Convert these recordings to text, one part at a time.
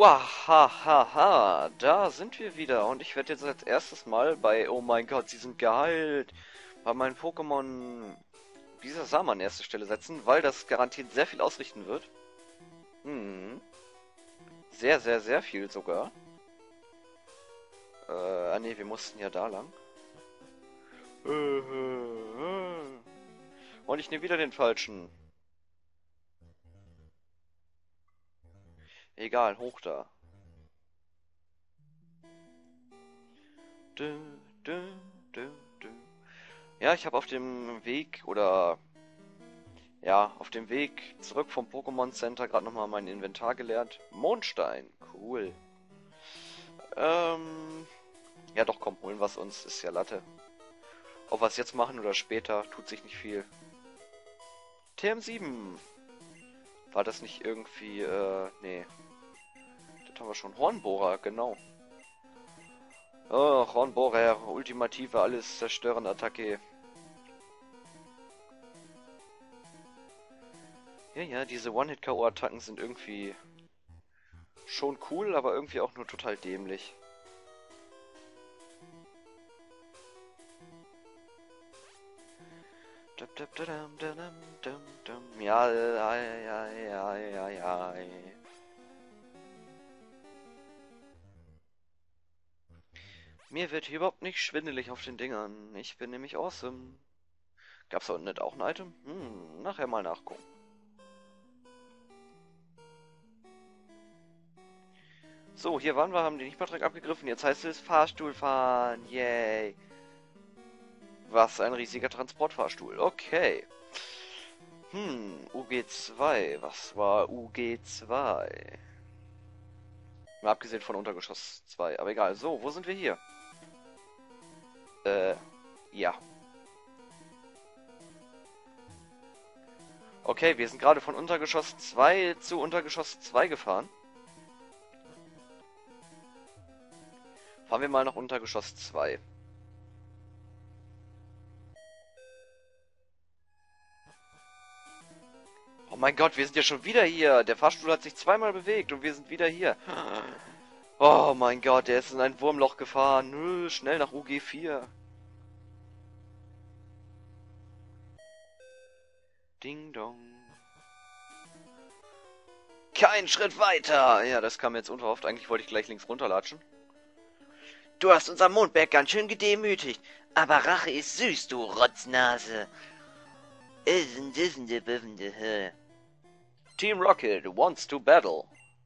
Wahahaha, da sind wir wieder und ich werde jetzt als erstes mal bei, oh mein Gott, sie sind geheilt, bei meinen Pokémon dieser Samen an erste Stelle setzen, weil das garantiert sehr viel ausrichten wird. Sehr, sehr, sehr viel sogar. Ne, wir mussten ja da lang. Und ich nehme wieder den falschen. Egal, hoch da. Dü, dü, dü, dü. Ja, ich habe auf dem Weg auf dem Weg zurück vom Pokémon Center gerade nochmal mein Inventar geleert. Mondstein, cool. Ja doch, komm, holen wir es uns, ist ja Latte. Ob wir es jetzt machen oder später, tut sich nicht viel. TM7. War das nicht irgendwie, nee. Das haben wir schon. Hornbohrer, genau. Oh, Hornbohrer, ultimative, alles zerstörende Attacke. Ja, diese One-Hit-KO-Attacken sind irgendwie schon cool, aber irgendwie auch nur total dämlich. Ja. Mir wird hier überhaupt nicht schwindelig auf den Dingern. Ich bin nämlich awesome. Gab's da unten nicht auch ein Item? Nachher mal nachgucken. So, hier waren wir, haben den Nicht-Vertrag abgegriffen. Jetzt heißt es Fahrstuhl fahren. Yay. Was ein riesiger Transportfahrstuhl. Okay. UG2. Was war UG2? Mal abgesehen von Untergeschoss 2. Aber egal. So, wo sind wir hier? Ja. Okay, wir sind gerade von Untergeschoss 2 zu Untergeschoss 2 gefahren. Fahren wir mal nach Untergeschoss 2. Oh mein Gott, wir sind ja schon wieder hier. Der Fahrstuhl hat sich zweimal bewegt und wir sind wieder hier. Oh mein Gott, der ist in ein Wurmloch gefahren. Schnell nach UG4. Ding dong. Kein Schritt weiter. Ja, das kam jetzt unverhofft. Eigentlich wollte ich gleich links runterlatschen. Du hast unser Mondberg ganz schön gedemütigt. Aber Rache ist süß, du Rotznase. Team Rocket wants to battle.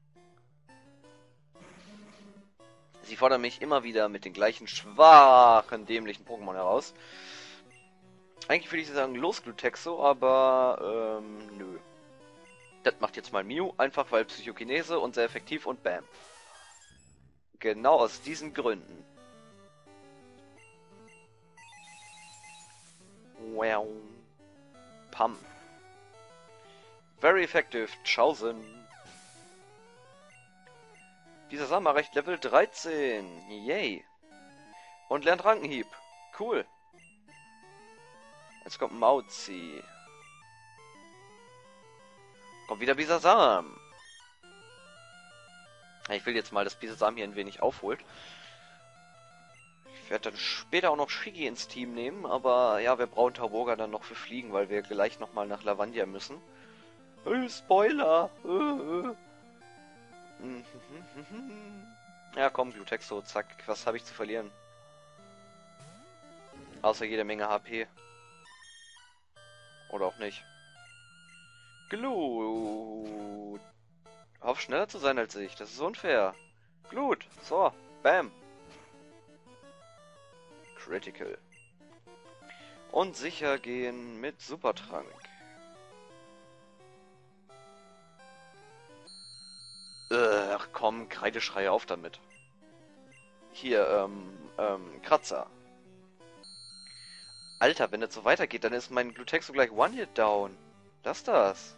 Sie fordern mich immer wieder mit den gleichen schwachen, dämlichen Pokémon heraus. Eigentlich würde ich sagen, los Glutexo, aber nö. Das macht jetzt mal Mew, einfach weil Psychokinese und sehr effektiv und bam. Genau aus diesen Gründen. Wow. Pam. Very effective. Tschaußen. Dieser Samen erreicht Level 13. Yay. Und lernt Rankenhieb. Cool. Jetzt kommt Mauzi. Kommt wieder Bisasam. Ich will jetzt mal, dass Bisasam hier ein wenig aufholt. Ich werde dann später auch noch Shiggy ins Team nehmen, aber ja, wir brauchen Tauboga dann noch für Fliegen, weil wir gleich nochmal nach Lavandia müssen. Spoiler! Ja, komm, Glutexo, zack, was habe ich zu verlieren? Außer jede Menge HP. Oder auch nicht. Glut. Hoff schneller zu sein als ich, das ist unfair. Glut, so, bam. Critical. Und sicher gehen mit Supertrank. Ach komm, Kreideschrei auf damit. Hier, Kratzer. Alter, wenn das so weitergeht, dann ist mein Glutexo gleich One-Hit down. Lass das.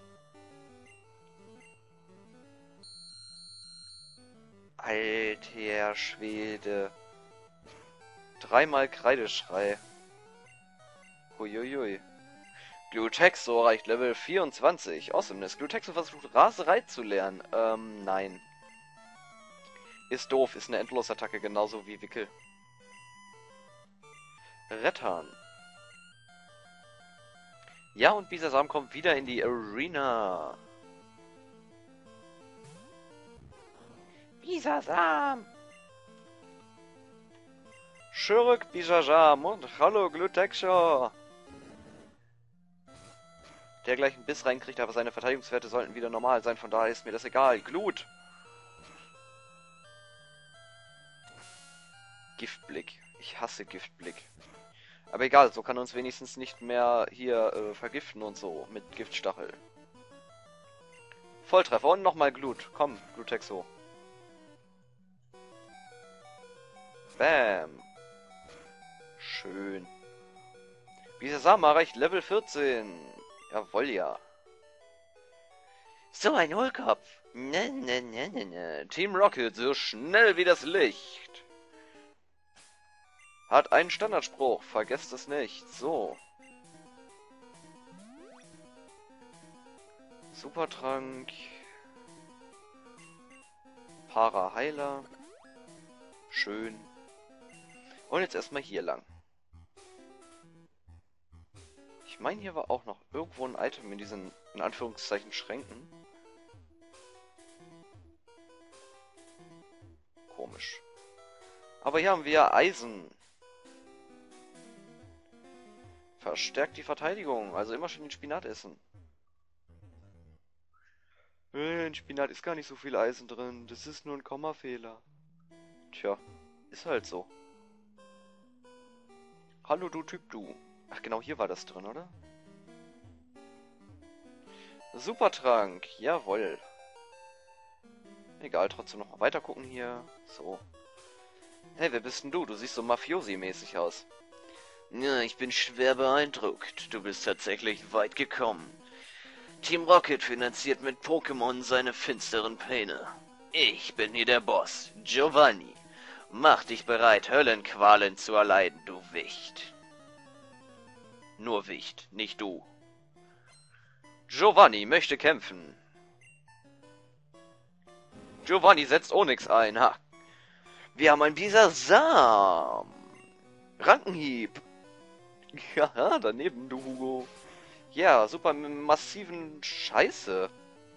Alter Schwede. Dreimal Kreideschrei. Huiuiui. Glutexo erreicht Level 24. Awesomeness. Glutexo versucht Raserei zu lernen. Nein. Ist doof, ist eine Endlosattacke, genauso wie Wickel. Rettern. Ja, und Bisasam kommt wieder in die Arena. Bisasam! Schurk Bisasam und hallo Glutexo! Der gleich einen Biss reinkriegt, aber seine Verteidigungswerte sollten wieder normal sein, von daher ist mir das egal. Glut! Giftblick. Ich hasse Giftblick. Aber egal, so kann uns wenigstens nicht mehr hier vergiften und so mit Giftstachel. Volltreffer und nochmal Glut. Komm, Glutexo. Bam. Schön. Bisasam erreicht Level 14. Jawoll, ja. So ein Hohlkopf. Team Rocket, so schnell wie das Licht. Hat einen Standardspruch, vergesst es nicht. So. Supertrank. Para-Heiler. Schön. Und jetzt erstmal hier lang. Ich meine, hier war auch noch irgendwo ein Item in diesen, in Anführungszeichen, Schränken. Komisch. Aber hier haben wir Eisen. Verstärkt die Verteidigung. Also immer schön den Spinat essen. In Spinat ist gar nicht so viel Eisen drin. Das ist nur ein Kommafehler. Tja, ist halt so. Hallo du Typ, du. Ach genau, hier war das drin, oder? Supertrank, jawoll. Egal, trotzdem noch mal weiter gucken hier. So. Hey, wer bist denn du? Du siehst so Mafiosi-mäßig aus. Ja, ich bin schwer beeindruckt. Du bist tatsächlich weit gekommen. Team Rocket finanziert mit Pokémon seine finsteren Pläne. Ich bin hier der Boss, Giovanni. Mach dich bereit, Höllenqualen zu erleiden, du Wicht. Nur Wicht, nicht du. Giovanni möchte kämpfen. Giovanni setzt Onyx ein, ha. Wir haben ein Bisasam. Rankenhieb. Ja, daneben, du Hugo. Ja, super massiven Scheiße.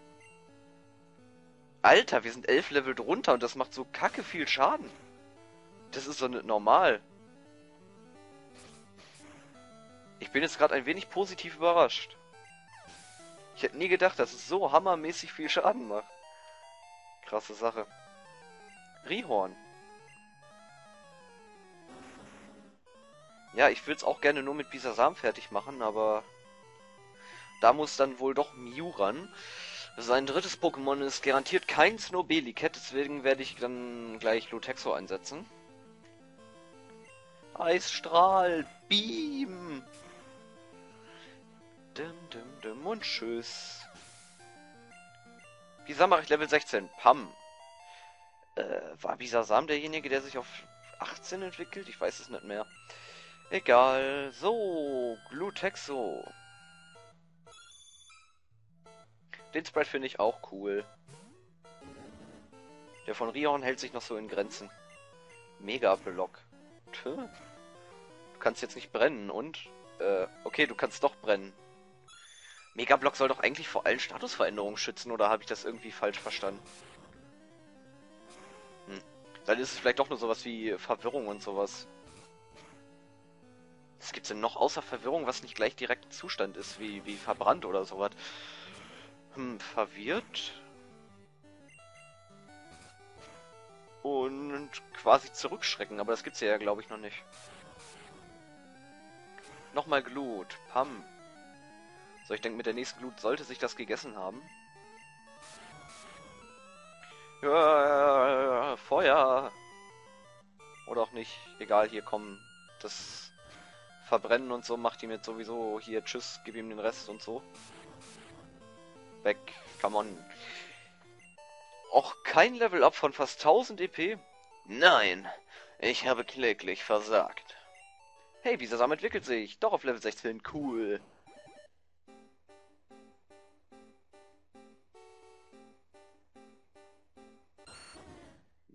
Alter, wir sind 11 Level drunter und das macht so kacke viel Schaden. Das ist doch nicht normal. Ich bin jetzt gerade ein wenig positiv überrascht. Ich hätte nie gedacht, dass es so hammermäßig viel Schaden macht. Krasse Sache. Rihorn. Ja, ich würde es auch gerne nur mit Bisasam fertig machen, aber da muss dann wohl doch Mew ran. Sein drittes Pokémon ist garantiert kein Snowbelicat, deswegen werde ich dann gleich Lutexo einsetzen. Eisstrahl, Beam. Und tschüss. Bisasam mache ich Level 16. Pam. War Bisasam derjenige, der sich auf 18 entwickelt? Ich weiß es nicht mehr. Egal. So, Glutexo. Den Spread finde ich auch cool. Der von Rihorn hält sich noch so in Grenzen. Mega Block. Du kannst jetzt nicht brennen und... okay, du kannst doch brennen. Megablock soll doch eigentlich vor allen Statusveränderungen schützen, oder habe ich das irgendwie falsch verstanden? Dann ist es vielleicht doch nur sowas wie Verwirrung und sowas. Was gibt's denn noch außer Verwirrung, was nicht gleich direkt Zustand ist, wie verbrannt oder sowas? Verwirrt. Und quasi zurückschrecken, aber das gibt's ja, glaube ich, noch nicht. Nochmal Glut. Pam. So, ich denke, mit der nächsten Glut sollte sich das gegessen haben. Ja, Feuer. Oder auch nicht. Egal, hier kommen. Das Verbrennen und so macht ihm jetzt sowieso hier Tschüss, gib ihm den Rest und so. Weg. Come on. Och, kein Level-Up von fast 1000 EP? Nein, ich habe kläglich versagt. Hey, Bisasam entwickelt sich. Doch auf Level 16. Cool.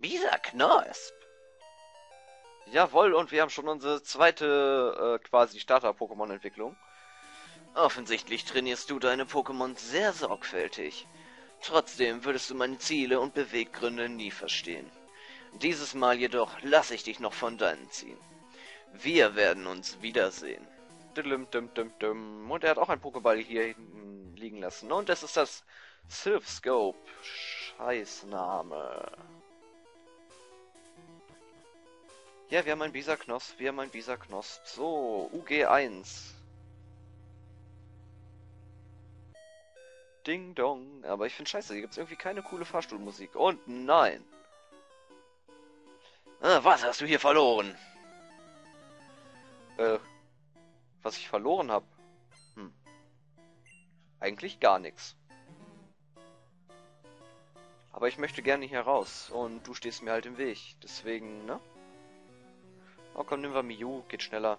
Bisa Knosp. Jawohl, und wir haben schon unsere zweite, quasi Starter-Pokémon-Entwicklung. Offensichtlich trainierst du deine Pokémon sehr sorgfältig. Trotzdem würdest du meine Ziele und Beweggründe nie verstehen. Dieses Mal jedoch lasse ich dich noch von deinen ziehen. Wir werden uns wiedersehen. Und er hat auch einen Pokéball hier hinten liegen lassen. Und das ist das Silphscope. Scheißname. Ja, wir haben ein Bisa-Knosp. So, UG1. Ding Dong. Aber ich finde scheiße, hier gibt es irgendwie keine coole Fahrstuhlmusik. Und nein. Was hast du hier verloren? Was ich verloren habe? Eigentlich gar nichts. Aber ich möchte gerne hier raus. Und du stehst mir halt im Weg. Deswegen, ne? Oh komm, nehmen wir Miu. Geht schneller.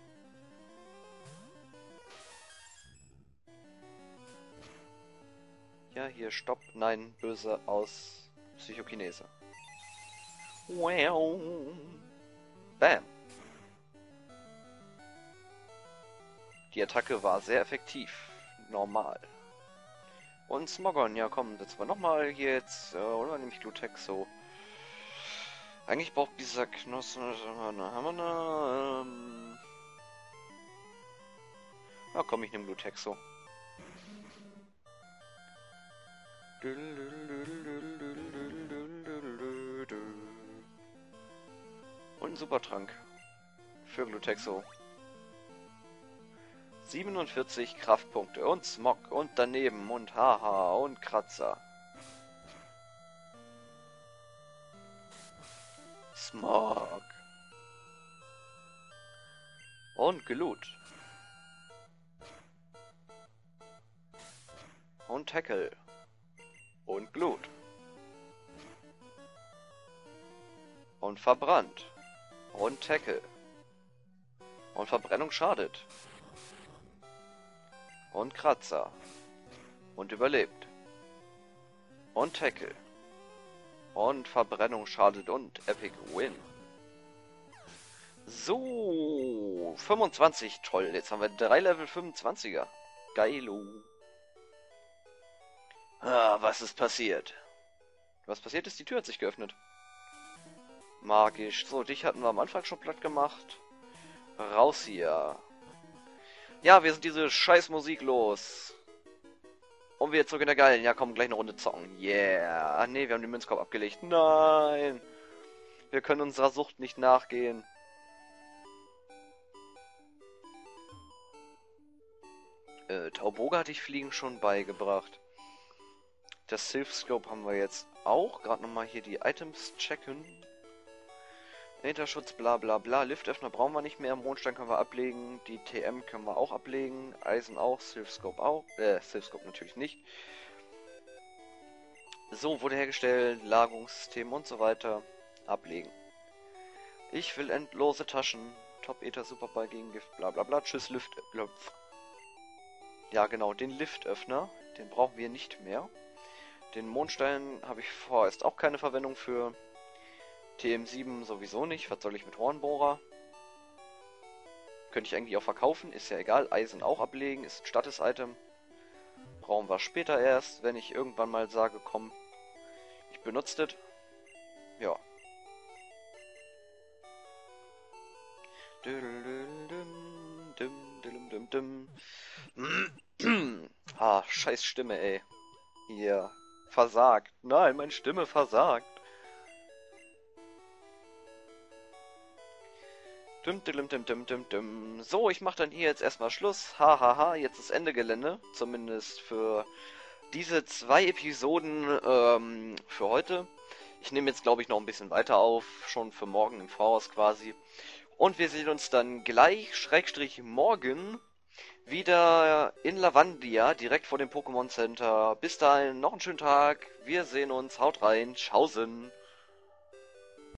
Ja, hier, stopp. Nein, böse aus Psychokinese. Wow. Bam. Die Attacke war sehr effektiv. Normal. Und Smogon, ja komm, setzen wir nochmal hier jetzt, oder nehme ich Glutexo. Eigentlich braucht dieser Knoss, haben wir eine, ja komm, ich nehme Glutexo. Und ein Supertrank für Glutexo. 47 Kraftpunkte und Smog und daneben und Haha und Kratzer. Smog. Und Glut. Und Tackle. Und Glut. Und verbrannt. Und Tackle. Und Verbrennung schadet. Und Kratzer. Und überlebt. Und Tackle. Und Verbrennung schadet und Epic Win. So, 25, toll. Jetzt haben wir 3 Level 25er. Geilo. Was ist passiert? Was passiert ist, die Tür hat sich geöffnet. Magisch. So, dich hatten wir am Anfang schon platt gemacht. Raus hier. Ja, wir sind diese scheiß Musik los. Und wir zurück in der Geilen. Ja, komm, gleich eine Runde zocken. Yeah. Ach nee, wir haben den Münzkorb abgelegt. Nein. Wir können unserer Sucht nicht nachgehen. Tauboga hatte ich Fliegen schon beigebracht. Das Silphscope haben wir jetzt auch. Gerade nochmal hier die Items checken. Hinterschutz, bla bla bla. Liftöffner brauchen wir nicht mehr. Mondstein können wir ablegen. Die TM können wir auch ablegen. Eisen auch. Silphscope auch. Silphscope natürlich nicht. So, wurde hergestellt. Lagerungssystem und so weiter. Ablegen. Ich will endlose Taschen. Top Ether, Superball gegen Gift, bla bla bla. Tschüss, ja, genau, den Liftöffner. Den brauchen wir nicht mehr. Den Mondstein habe ich vorerst auch keine Verwendung für. TM7 sowieso nicht. Was soll ich mit Hornbohrer? Könnte ich eigentlich auch verkaufen. Ist ja egal. Eisen auch ablegen. Ist ein Status-Item. Brauchen wir später erst, wenn ich irgendwann mal sage, komm, ich benutze das. Ja. Scheiß Stimme, ey. Hier. Versagt. Nein, meine Stimme versagt. So, ich mache dann hier jetzt erstmal Schluss. Hahaha, jetzt ist Ende Gelände. Zumindest für diese 2 Episoden für heute. Ich nehme jetzt, glaube ich, noch ein bisschen weiter auf. Schon für morgen im Voraus quasi. Und wir sehen uns dann gleich, Schrägstrich morgen, wieder in Lavandia, direkt vor dem Pokémon Center. Bis dahin, noch einen schönen Tag. Wir sehen uns. Haut rein. Tschaußen.